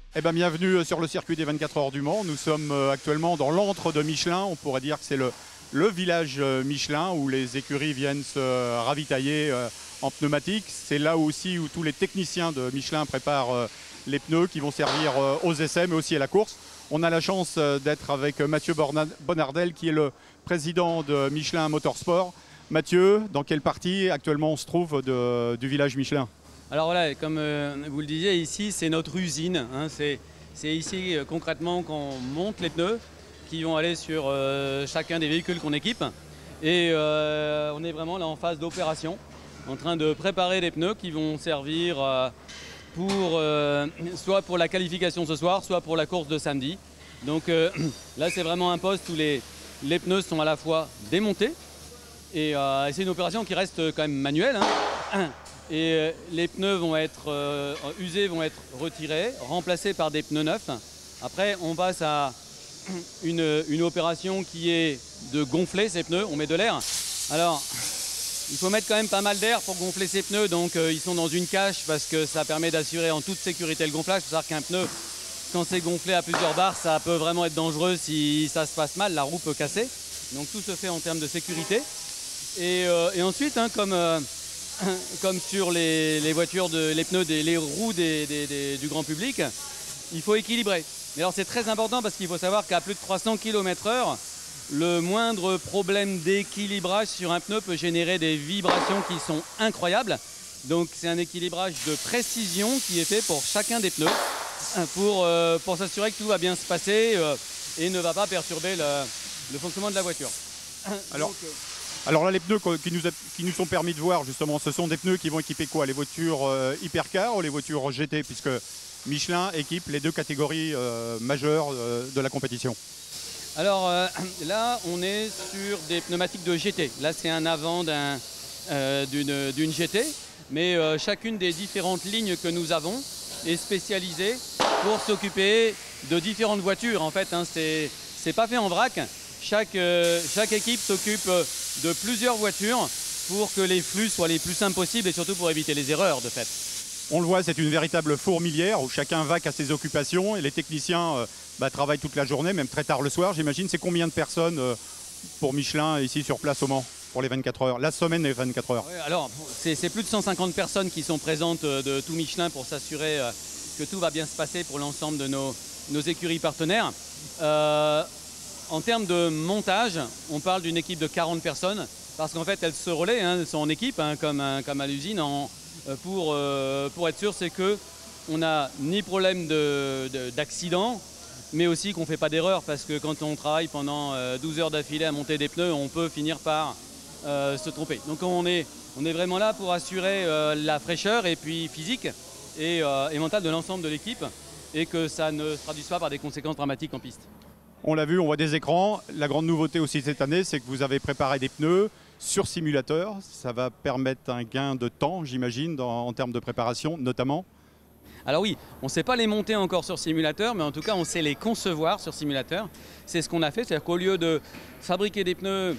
Eh ben, bienvenue sur le circuit des 24 heures du Mans. Nous sommes actuellement dans l'antre de Michelin. On pourrait dire que c'est le village Michelin où les écuries viennent se ravitailler en pneumatique. C'est là aussi où tous les techniciens de Michelin préparent les pneus qui vont servir aux essais mais aussi à la course. On a la chance d'être avec Mathieu Bonardel qui est le président de Michelin Motorsport. Mathieu, dans quelle partie actuellement on se trouve du village Michelin ? Alors voilà, comme vous le disiez, ici c'est notre usine. Hein, c'est ici concrètement qu'on monte les pneus qui vont aller sur chacun des véhicules qu'on équipe. Et on est vraiment là en phase d'opération, en train de préparer les pneus qui vont servir soit pour la qualification ce soir, soit pour la course de samedi. Donc là c'est vraiment un poste où les pneus sont à la fois démontés et c'est une opération qui reste quand même manuelle. Hein. Et les pneus vont être usés, vont être retirés, remplacés par des pneus neufs. Après, on passe à une opération qui est de gonfler ces pneus. On met de l'air. Alors, il faut mettre quand même pas mal d'air pour gonfler ces pneus. Donc, ils sont dans une cache parce que ça permet d'assurer en toute sécurité le gonflage. Il faut savoir qu'un pneu, quand c'est gonflé à plusieurs bars, ça peut vraiment être dangereux si ça se passe mal. La roue peut casser. Donc, tout se fait en termes de sécurité. Et ensuite, hein, comme sur les voitures, les pneus, les roues du grand public, il faut équilibrer. Mais alors c'est très important parce qu'il faut savoir qu'à plus de 300 km/h, le moindre problème d'équilibrage sur un pneu peut générer des vibrations qui sont incroyables. Donc c'est un équilibrage de précision qui est fait pour chacun des pneus pour s'assurer que tout va bien se passer et ne va pas perturber le fonctionnement de la voiture. Alors là, les pneus qui nous sont permis de voir, justement, ce sont des pneus qui vont équiper quoi? Les voitures hypercar ou les voitures GT? Puisque Michelin équipe les deux catégories majeures de la compétition. Alors là, on est sur des pneumatiques de GT. Là, c'est un avant d'une GT. Mais chacune des différentes lignes que nous avons est spécialisée pour s'occuper de différentes voitures. En fait, hein, c'est pas fait en vrac. Chaque équipe s'occupe de plusieurs voitures pour que les flux soient les plus simples possibles et surtout pour éviter les erreurs de fait. On le voit, c'est une véritable fourmilière où chacun vaque à ses occupations et les techniciens travaillent toute la journée, même très tard le soir. J'imagine, c'est combien de personnes pour Michelin ici sur place au Mans pour les 24 heures, la semaine des 24 heures? Alors, c'est plus de 150 personnes qui sont présentes de tout Michelin pour s'assurer que tout va bien se passer pour l'ensemble de nos écuries partenaires. En termes de montage, on parle d'une équipe de 40 personnes parce qu'en fait, elles se relaient, hein, elles sont en équipe, hein, comme à l'usine, pour être sûr, c'est qu'on n'a ni problème d'accident, mais aussi qu'on ne fait pas d'erreur parce que quand on travaille pendant 12 heures d'affilée à monter des pneus, on peut finir par se tromper. Donc on est vraiment là pour assurer la fraîcheur et puis physique et mentale de l'ensemble de l'équipe et que ça ne se traduise pas par des conséquences dramatiques en piste. On l'a vu, on voit des écrans. La grande nouveauté aussi cette année, c'est que vous avez préparé des pneus sur simulateur. Ça va permettre un gain de temps, j'imagine, en termes de préparation notamment. Alors oui, on ne sait pas les monter encore sur simulateur, mais en tout cas, on sait les concevoir sur simulateur. C'est ce qu'on a fait, c'est-à-dire qu'au lieu de fabriquer des pneus,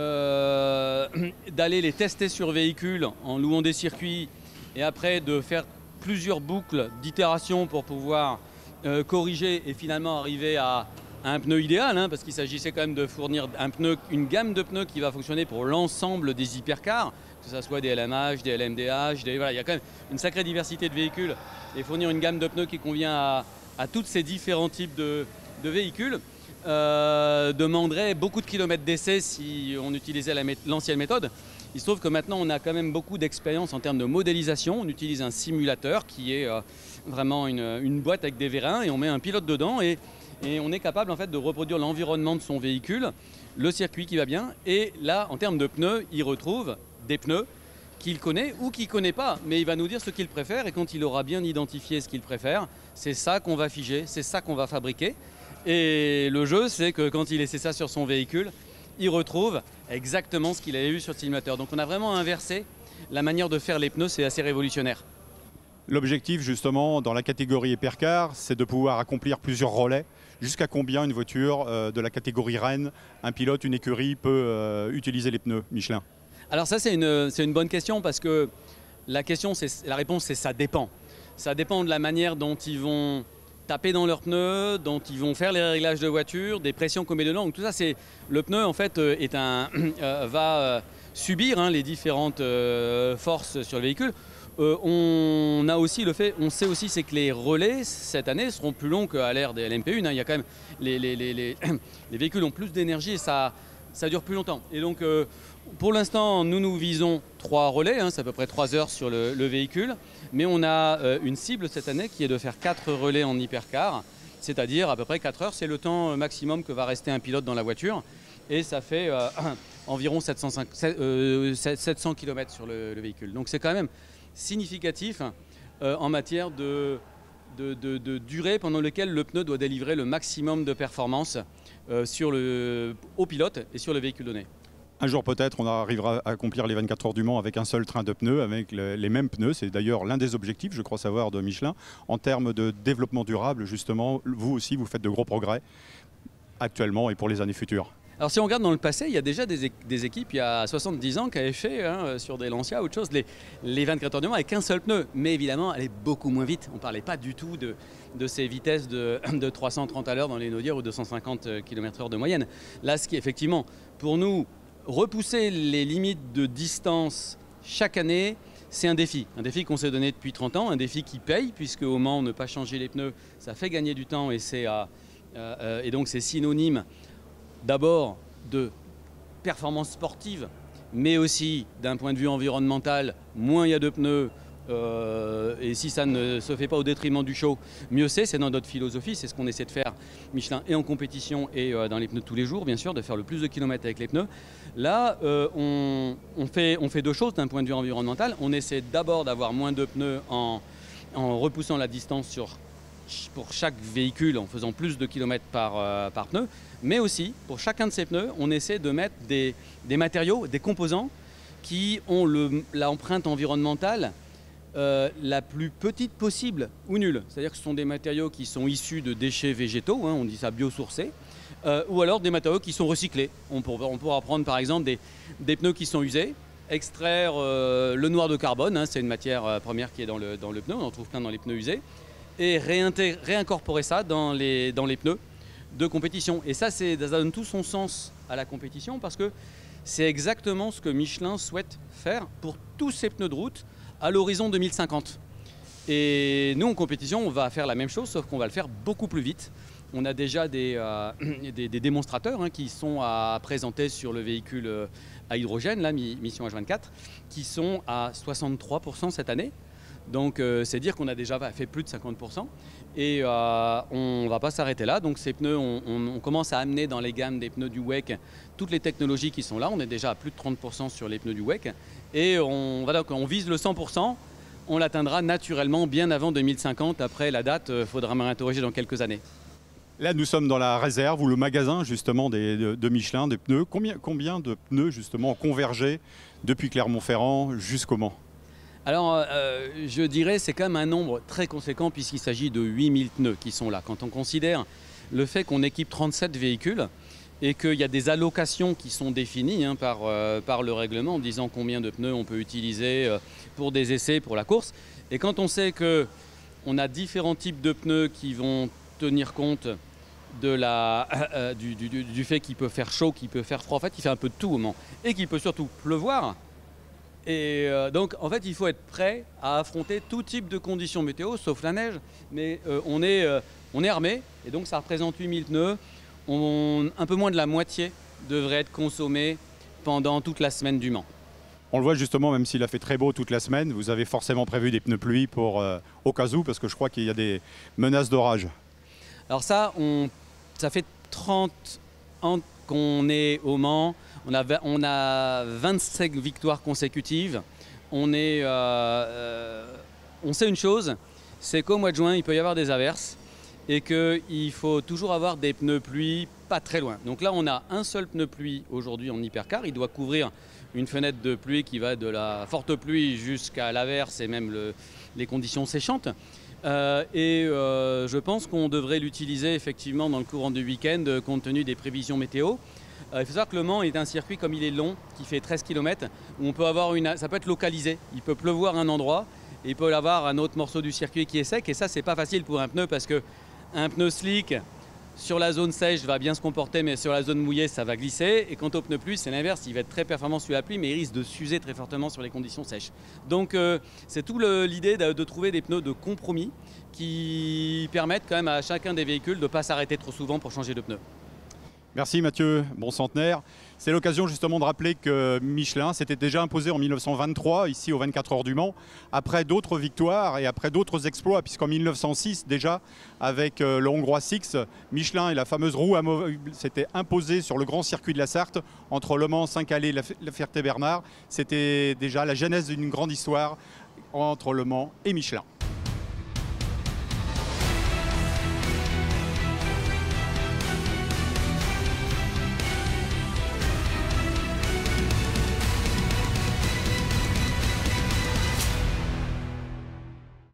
d'aller les tester sur véhicule en louant des circuits et après de faire plusieurs boucles d'itération pour pouvoir corriger et finalement arriver à un pneu idéal, hein, parce qu'il s'agissait quand même de fournir une gamme de pneus qui va fonctionner pour l'ensemble des hypercars, que ce soit des LMH, des LMDH, voilà, il y a quand même une sacrée diversité de véhicules et fournir une gamme de pneus qui convient à tous ces différents types de véhicules demanderait beaucoup de kilomètres d'essai si on utilisait l'ancienne méthode. Il se trouve que maintenant on a quand même beaucoup d'expérience en termes de modélisation. On utilise un simulateur qui est vraiment une boîte avec des vérins et on met un pilote dedans et on est capable en fait de reproduire l'environnement de son véhicule, le circuit qui va bien. Et là, en termes de pneus, il retrouve des pneus qu'il connaît ou qu'il ne connaît pas, mais il va nous dire ce qu'il préfère et quand il aura bien identifié ce qu'il préfère, c'est ça qu'on va figer, c'est ça qu'on va fabriquer. Et le jeu, c'est que quand il essaie ça sur son véhicule, il retrouve exactement ce qu'il avait vu sur le simulateur. Donc on a vraiment inversé la manière de faire les pneus, c'est assez révolutionnaire. L'objectif justement dans la catégorie hypercar, c'est de pouvoir accomplir plusieurs relais. Jusqu'à combien une voiture de la catégorie Rennes, un pilote, une écurie peut utiliser les pneus Michelin? Alors ça c'est une bonne question parce que la réponse c'est ça dépend. Ça dépend de la manière dont ils vont taper dans leurs pneus, dont ils vont faire les réglages de voiture, des pressions qu'on met dedans. Donc tout ça, le pneu en fait va subir hein, les différentes forces sur le véhicule. On sait aussi c'est que les relais cette année seront plus longs qu'à l'ère des LMP1. Hein. Il y a quand même les véhicules ont plus d'énergie et ça dure plus longtemps. Et donc pour l'instant, nous visons 3 relais, hein, c'est à peu près 3 heures sur le véhicule, mais on a une cible cette année qui est de faire 4 relais en hypercar, c'est-à-dire à peu près 4 heures, c'est le temps maximum que va rester un pilote dans la voiture, et ça fait environ 700 km sur le véhicule. Donc c'est quand même significatif en matière de durée pendant laquelle le pneu doit délivrer le maximum de performance au pilote et sur le véhicule donné. Un jour peut-être on arrivera à accomplir les 24 heures du Mans avec un seul train de pneus, avec les mêmes pneus. C'est d'ailleurs l'un des objectifs, je crois savoir, de Michelin. En termes de développement durable, justement, vous aussi, vous faites de gros progrès actuellement et pour les années futures. Alors si on regarde dans le passé, il y a déjà des équipes il y a 70 ans qui avaient fait sur des Lancia autre chose, les 24 heures du Mans avec un seul pneu. Mais évidemment, elle est beaucoup moins vite. On ne parlait pas du tout de ces vitesses de 330 à l'heure dans les Naudières ou 250 km/h de moyenne. Là, ce qui effectivement, pour nous, repousser les limites de distance chaque année, c'est un défi qu'on s'est donné depuis 30 ans, un défi qui paye, puisque au Mans, ne pas changer les pneus, ça fait gagner du temps et donc c'est synonyme d'abord de performance sportive, mais aussi d'un point de vue environnemental, moins il y a de pneus, et si ça ne se fait pas au détriment du show, mieux c'est dans notre philosophie, c'est ce qu'on essaie de faire, Michelin, et en compétition et dans les pneus de tous les jours, bien sûr, de faire le plus de kilomètres avec les pneus. Là, on fait 2 choses d'un point de vue environnemental. On essaie d'abord d'avoir moins de pneus en repoussant la distance pour chaque véhicule, en faisant plus de kilomètres par pneu, mais aussi, pour chacun de ces pneus, on essaie de mettre des matériaux, des composants qui ont l'empreinte environnementale la plus petite possible ou nulle. C'est-à-dire que ce sont des matériaux qui sont issus de déchets végétaux, hein, on dit ça biosourcés, ou alors des matériaux qui sont recyclés. On pourra prendre par exemple des pneus qui sont usés, extraire le noir de carbone, hein, c'est une matière première qui est dans le pneu, on en trouve plein dans les pneus usés, et réincorporer ça dans les pneus de compétition. Et ça donne tout son sens à la compétition parce que c'est exactement ce que Michelin souhaite faire pour tous ses pneus de route à l'horizon 2050. Et nous, en compétition, on va faire la même chose, sauf qu'on va le faire beaucoup plus vite. On a déjà des démonstrateurs hein, qui sont à présenter sur le véhicule à hydrogène, là, Mission H24, qui sont à 63% cette année. Donc c'est dire qu'on a déjà fait plus de 50%. Et on ne va pas s'arrêter là. Donc ces pneus, on commence à amener dans les gammes des pneus du WEC toutes les technologies qui sont là. On est déjà à plus de 30% sur les pneus du WEC. Et on vise le 100%. On l'atteindra naturellement bien avant 2050. Après la date, il faudra me réinterroger dans quelques années. Là, nous sommes dans la réserve ou le magasin justement de Michelin, des pneus. Combien de pneus justement ont convergé depuis Clermont-Ferrand jusqu'au Mans ? Alors, je dirais c'est quand même un nombre très conséquent puisqu'il s'agit de 8000 pneus qui sont là. Quand on considère le fait qu'on équipe 37 véhicules et qu'il y a des allocations qui sont définies hein, par le règlement en disant combien de pneus on peut utiliser pour des essais, pour la course. Et quand on sait qu'on a différents types de pneus qui vont tenir compte du fait qu'il peut faire chaud, qu'il peut faire froid, en fait il fait un peu de tout au Mans et qu'il peut surtout pleuvoir. Et donc en fait il faut être prêt à affronter tout type de conditions météo sauf la neige, mais on est armé et donc ça représente 8000 pneus. Un peu moins de la moitié devrait être consommé pendant toute la semaine du Mans. On le voit justement, même s'il a fait très beau toute la semaine, vous avez forcément prévu des pneus pluie au cas où, parce que je crois qu'il y a des menaces d'orage. Alors ça fait 30 ans qu'on est au Mans. On a 25 victoires consécutives. On sait une chose, c'est qu'au mois de juin, il peut y avoir des averses et qu'il faut toujours avoir des pneus pluie pas très loin. Donc là, on a un seul pneu pluie aujourd'hui en hypercar. Il doit couvrir une fenêtre de pluie qui va de la forte pluie jusqu'à l'averse et même les conditions séchantes. Je pense qu'on devrait l'utiliser effectivement dans le courant du week-end compte tenu des prévisions météo. Il faut savoir que le Mans est un circuit comme il est long, qui fait 13 km, où on peut avoir ça peut être localisé. Il peut pleuvoir à un endroit et il peut y avoir un autre morceau du circuit qui est sec. Et ça, c'est pas facile pour un pneu parce que Un pneu slick sur la zone sèche va bien se comporter, mais sur la zone mouillée, ça va glisser. Et quant au pneu plus, c'est l'inverse, il va être très performant sous la pluie, mais il risque de s'user très fortement sur les conditions sèches. Donc c'est tout l'idée de trouver des pneus de compromis qui permettent quand même à chacun des véhicules de ne pas s'arrêter trop souvent pour changer de pneu. Merci Mathieu, bon centenaire. C'est l'occasion justement de rappeler que Michelin s'était déjà imposé en 1923 ici aux 24 heures du Mans, après d'autres victoires et après d'autres exploits, puisqu'en 1906 déjà, avec le Hongrois Six, Michelin et la fameuse roue amovible s'étaient imposés sur le grand circuit de la Sarthe, entre Le Mans, Saint-Calais et la Ferté-Bernard. C'était déjà la genèse d'une grande histoire entre Le Mans et Michelin.